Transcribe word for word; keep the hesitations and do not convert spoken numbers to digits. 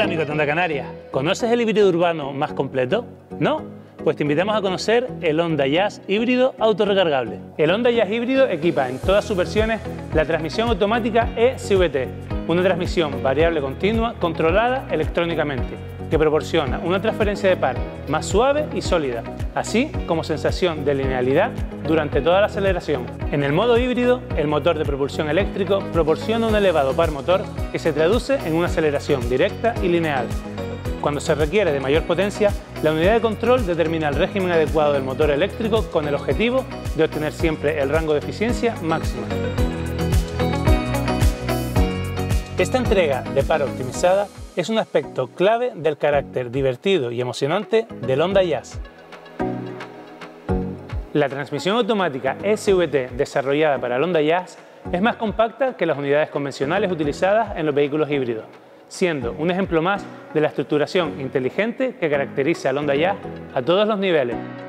Hola amigo de Honda Canarias, ¿conoces el híbrido urbano más completo? ¿No? Pues te invitamos a conocer el Honda Jazz híbrido autorrecargable. El Honda Jazz híbrido equipa en todas sus versiones la transmisión automática E C V T, una transmisión variable continua controlada electrónicamente, que proporciona una transferencia de par más suave y sólida, así como sensación de linealidad durante toda la aceleración. En el modo híbrido, el motor de propulsión eléctrico proporciona un elevado par motor que se traduce en una aceleración directa y lineal. Cuando se requiere de mayor potencia, la unidad de control determina el régimen adecuado del motor eléctrico con el objetivo de obtener siempre el rango de eficiencia máxima. Esta entrega de par optimizada es un aspecto clave del carácter divertido y emocionante del Honda Jazz. La transmisión automática E C V T desarrollada para el Honda Jazz es más compacta que las unidades convencionales utilizadas en los vehículos híbridos, siendo un ejemplo más de la estructuración inteligente que caracteriza al Honda Jazz a todos los niveles.